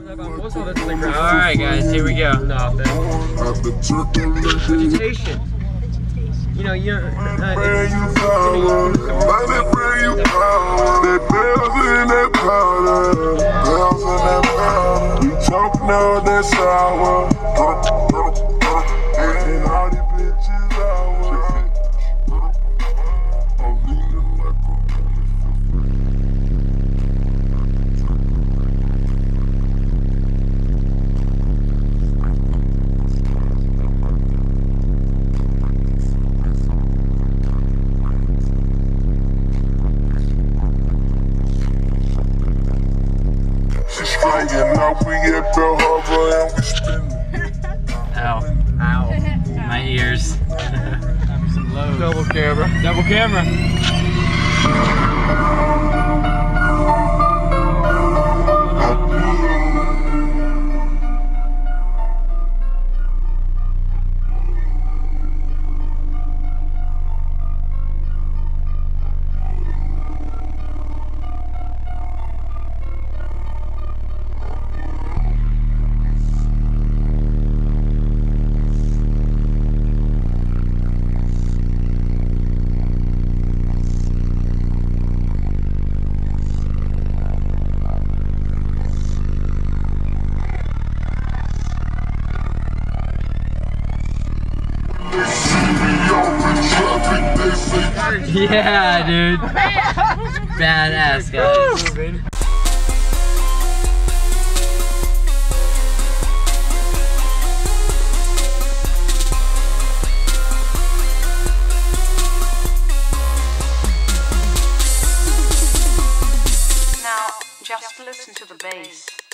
Alright guys, here we go. Nothing. Vegetation. You know, you're Ow. Ow. My ears. Some lows. Double camera. Double camera. Yeah, dude. Badass, guys. Now, just listen to the bass.